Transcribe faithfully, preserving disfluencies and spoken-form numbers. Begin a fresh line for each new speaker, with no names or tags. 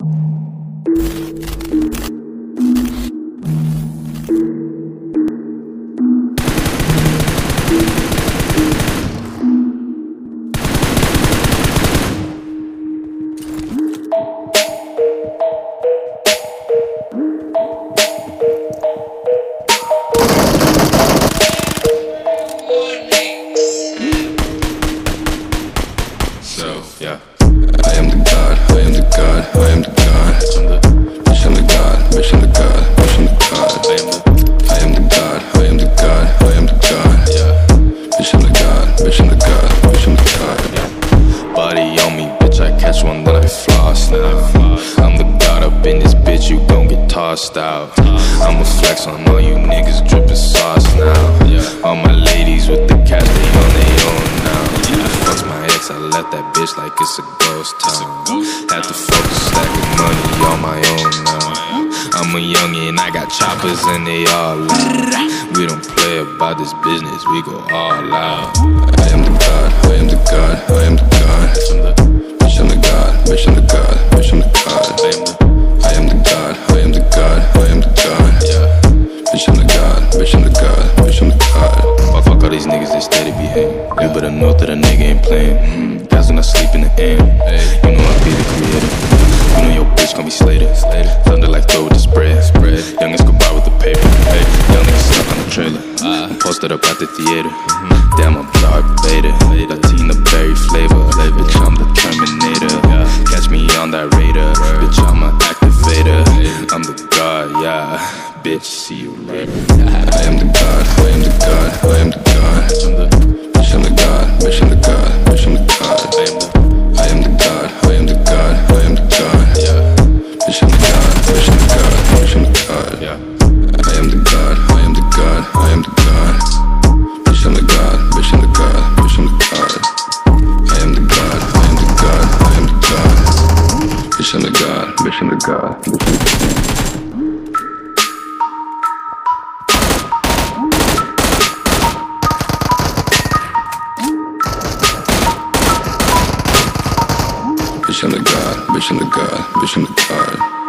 Yeah. I am the God, I am the God, I am the God. Bitch, I'm the God, bitch, I'm the God, bitch, I'm the God. I am the God, I am the God, I am the God. Bitch, I'm the God, bitch, I'm the God, bitch, I'm the God. Body on me, bitch, I catch one, then I floss now. I'm the God up in this bitch, you gon' get tossed out. I'ma flex on all you niggas, drippin' sauce now. All my ladies with the cash, they on their own now. I fucks my ex, I left that bitch like it's a ghost town. Had to focus, stacking money on my own now. I'm a youngin', I got choppers and they all loud. We don't play about this business, we go all out. I am the God, I am the God, I am the God. Bitch, I'm the God, bitch, I'm the God, bitch, I'm the God. I am the God, I am the God, I am the God. Bitch, I'm the God, bitch, I'm the God, bitch, I'm the God. I fuck all these niggas, they steady be hating. You better know that a nigga ain't playing. Mm-hmm. Guys when I sleep in the end. Hey. You know I be the creator. You know your bitch gon' be Slater. Slater. Thunder like throw with the spread. Spread. Youngest go by with the paper. Hey. Young niggas stuck on the trailer. Uh. I'm posted up at the theater. Mm-hmm. Damn, I'm dark Vader. Latina berry flavor. flavor. Bitch, I'm the Terminator. Yeah. Catch me on that radar. Right. Bitch, I'm an activator. Hey. I'm the God, yeah. Bitch, see you later. I am the God, I am the God, I am the God. Bitch, I'm the God, bitch, I'm the God, bitch, I'm the God. I am the God, I am the God, I am the God. Bitch, I'm the God, bitch, I'm the God, bitch, I'm the God. I am the God, I am the God, I am the God. Bitch, I'm the God, bitch, I'm the God, bitch, I'm the God. I am the God, I am the God, I am the God. Bitch, I'm the God, bitch, I'm the God, bitch, I'm the God. Bitch, I'm the God, bitch, I'm the God, bitch, I'm the God.